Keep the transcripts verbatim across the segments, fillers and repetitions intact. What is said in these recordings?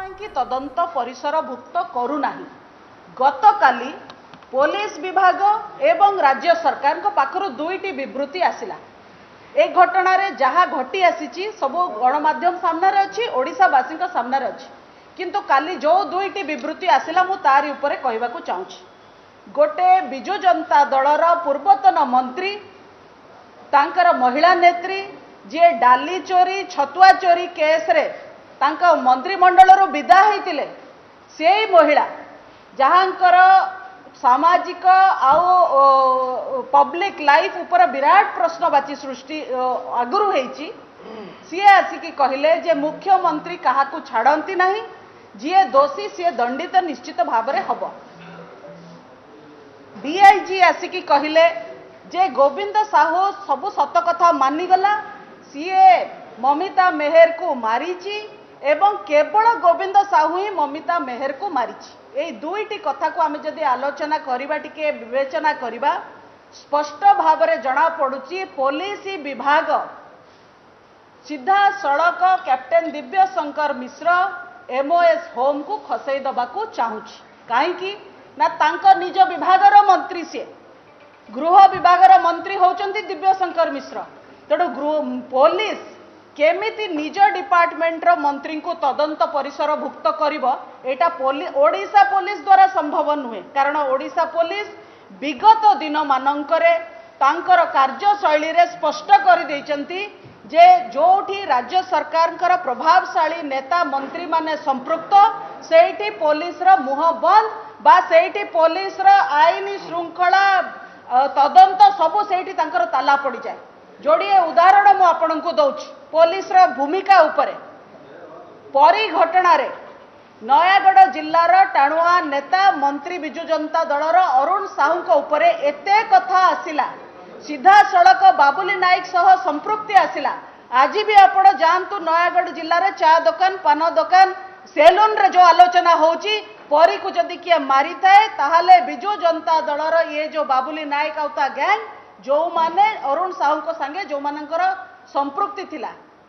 कि तदंत परिसर भुक्त करूना। गतकाली पुलिस विभाग एवं राज्य सरकार को पाखरु दुईटी विवृत्ति आसिला। ए घटना रे जहाँ घटी आसी सब गणमाध्यम सामने अच्छी, ओडिशावासी सामने अच्छी, किंतु काली जो दुईटी विवृत्ति आसिला मु तारी उपरे कहवाकू चाहूँगी। गोटे बिजु जनता दलर पूर्वतन मंत्री तांकर महिला नेत्री जी डाली चोरी छतुआ चोरी केस रे तांका मंत्रिमंडल विदा होते से महिला जहाँकर सामाजिक आउ पब्लिक लाइफ उपर विराट प्रश्नवाची सृष्टि आगुरी होईची। सी आसिकी कहले जे मुख्यमंत्री काहाकू छाड़ती नहीं, जी दोषी सी दंडित निश्चित भाव में हम। डीआईजी आसिकी कहले जे गोविंद साहू सबु सत कथा मानिगला, सीए ममिता मेहर को मारीची एवं केवल गोविंद साहू ही ममिता मेहर को मारीची। ए दुईटी कथा को आमे जदि आलोचना करिबा, टिके विवेचना करिबा, स्पष्ट भाव में जना पड़ुची पुलिस विभाग सीधा सड़क captain Divya Shankar Mishra MOS home को खसई दबाकू चाहूची। कहीं ना तांको निज विभागर मंत्री से गृह विभागर मंत्री होचंती दिव्य शंकर मिश्र, तेणु पुलिस केमिति निज डिपार्टमेंट रो मंत्री को तदंत परिसर भुक्त करिबो, एटा ओडिशा पुलिस द्वारा संभव नुहे। कारण ओडिशा पुलिस विगत दिन मानंकरे तांकर कार्यशैली रे स्पष्ट कर देइचंती जे जोठी राज्य सरकार प्रभावशाली नेता मंत्री माने संपृक्त सेठी पुलिस रो मुह बंद बा सेठी पुलिस रो आईन श्रृंखला तदंत सबु सेठी तांकर ताला पड़ी जाए। जोड़िए उदाहरण मु आपन को दउछि पुलिस रो भूमिका उपरे। परी घटना रे नयागढ़ जिल्लार टाणुआ नेता मंत्री बिजु जनता दलर अरुण साहू को उपरे एते कथा आसिला, सीधा सड़क बाबुली नायक सह संपृक्ति आसिला। आज भी आपण जानतु नयागढ़ जिल्लार चा दुकान पान दुकान सेलून रे जो आलोचना होची, परी को जदि किए मारी थाए ताहाले बिजु जनता दलर ये जो बाबुली नायक आउता गैंग जो माने अरुण साहू को संगे जो मानकर संपृक्ति थिला।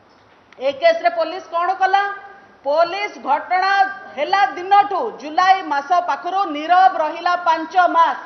ए केस रे पुलिस कौन कला? पुलिस घटना हेला दिनठू जुलाई मास पाखरु नीरव रहिला पांच मास।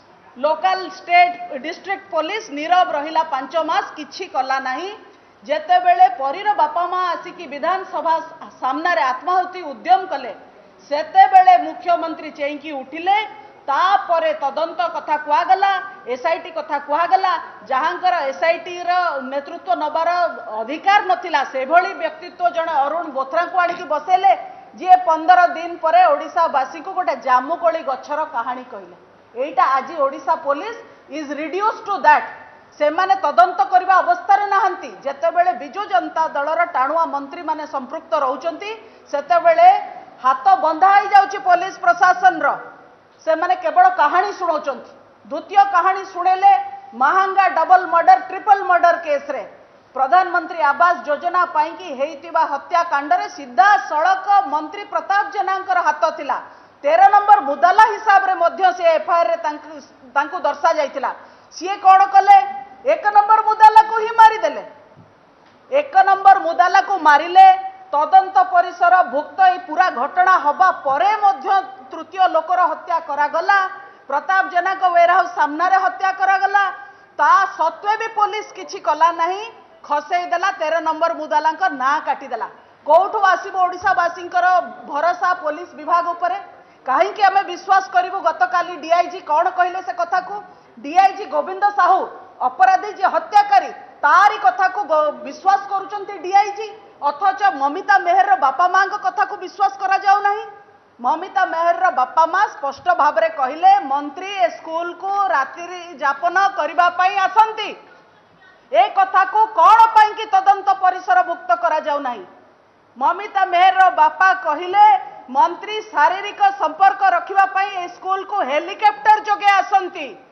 लोकल स्टेट डिस्ट्रिक्ट पुलिस नीरव रहिला पांच मास, किछि कला नहीं। जेते बेले परीर बापा माँ आसिकी विधानसभा सामने रे आत्माहुति उद्यम कले, सेते बेले मुख्यमंत्री चेंकी उठिले। तापरे तदंत कथा कुआगला, एसआईटी कथा कुआगला, जहाँकर एसआईटी रो नेतृत्व नबार अधिकार नथिला से भली व्यक्तित्व जने अरुण बोथरा को आनिकी बसेले, जे पंद्रह दिन परे ओडिशावासी को गोटे जामुकोली गछर कहानी कहले। एटा आज Odisha police is reduce to that. से माने तदंत करबा अवस्था रे नाहंती। जेते बेले बिजु जनता दलर टाणुआ मंत्री माने संपृक्त रहउचंती, सेते बेले हाथ बंधा हो जाउची पुलिस प्रशासन रो। से माने केवल कहानी शुणाउचंती। द्वितीय कहानी शुणेले महंगा double murder triple murder case रे प्रधानमंत्री आवास योजना पाई कि हेइतिबा हत्याकांड रे सीधा सड़क मंत्री प्रताप जेनांकर हाथ थिला। तेरह नंबर मुदाला हिसाब रे मध्य से एफआईआर रे तांकु तांकु दर्शा जाइतिला। सीए कौन कले? एक नंबर मुदाला को ही मारी देले। एक नंबर मुदाला को मारिले। तदंत परिसर भुक्त ए पूरा घटना हवा परे मध्य तृतीय लोकर हत्या करागला। प्रताप जेना को वेयरहाउस सामने हत्या करागला। ता सत्वे भी पुलिस किछि कला नहीं, खसई देला। तेरह नंबर मुदाला ना काटिदेला। कौठू आसीबो ओडिशावासी भरोसा पुलिस विभाग उपरे? कहीं आमे विश्वास करूँ? गतकाली डीआईजी कौन कहले से कथा को? डीआईजी गोविंद साहू अपराधी जे हत्याकारी तारी कथा को विश्वास करुचंती डीआईजी, अथच ममिता मेहर बापा माँ कथा को विश्वास करा जाऊ नहीं। ममिता मेहर बापा माँ स्पष्ट भाव में कहले मंत्री ए स्कूल को रात्रि जापन करिबा पई आसंती। ए कथा को कौन पाई कि तदंत परिसर भुक्त करा जाऊ नहीं? ममिता मेहर बापा कहले मंत्री शारीरिक संपर्क रखिबा पई ए स्कूल को हेलिकॉप्टर जोगे आसंती।